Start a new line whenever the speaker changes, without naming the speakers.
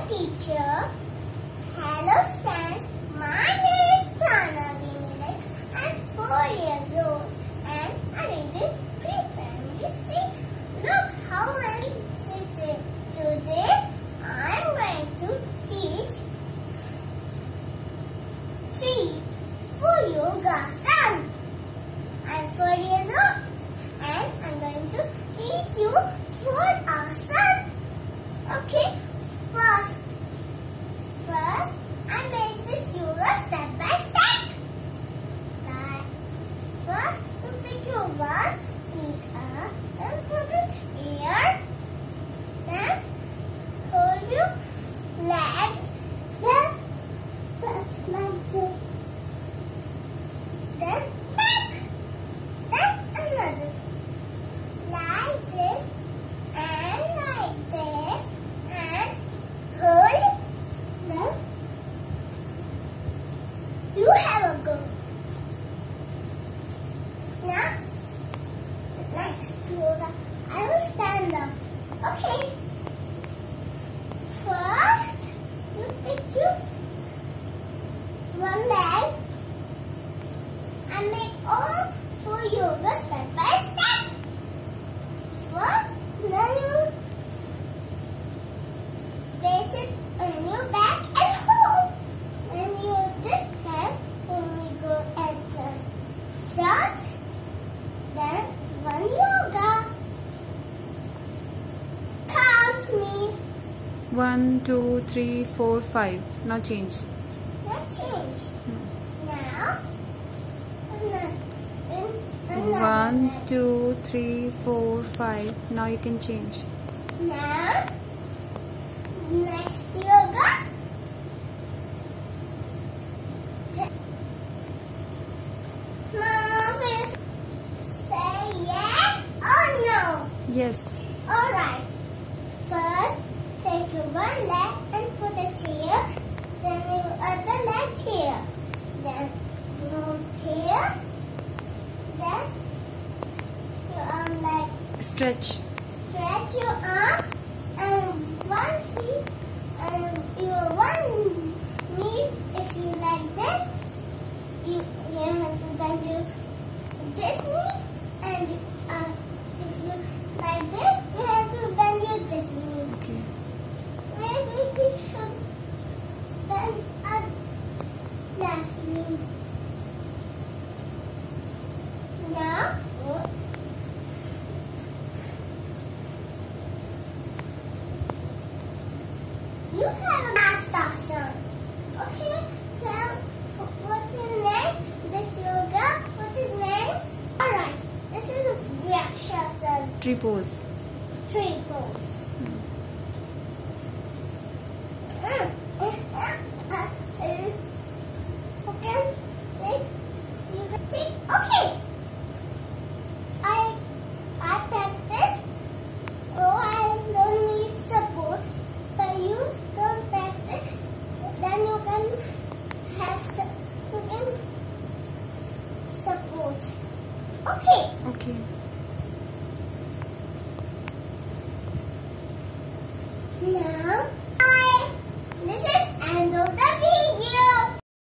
teacher. Hello friends, my name is Pranavi Millet. I'm 4 years old and I'm in the pre-primary C. Look how I'm sitting. Today I'm going to teach 3 for yogasan. I'm 4 years old and I'm going to teach you 4 asan. Okay, first I make this yoga step by step. First, you pick your one feet up and put it here. Then hold your legs. Then touch like this. Then back. Then another. Like this and like this and hold. Then you have a go. Now, next yoga, I will stand up. Okay. First, you pick your one leg and make all 4 yoga step by step. First, then you place it on your back and hold. Then you this hand when we go at the front. Then one yoga. Count me.
1, 2, 3, 4, 5. Now change.
Now change. Now another.
1, 2, 3, 4, 5. Now you can change.
Now next yoga. Mama, please say yes or no.
Yes.
Alright. First, take your one leg and put it here. Then your other leg here. Then move here. Then your arm leg.
Stretch.
Stretch your arms and one feet and your one knee. If you like that, you have to bend your this knee, and if you like this, you have to bend your this knee.
Okay.
Maybe we should bend our left knee. Now, you have a Astasana. Okay, tell what's his name? This yoga, what's his name? Alright, this is a Vrikshasana.
Tree pose.
Tree pose. Okay, you can take. Okay, I practice, so I don't need support. But you don't practice, then you can have support. Okay.
Okay.
Now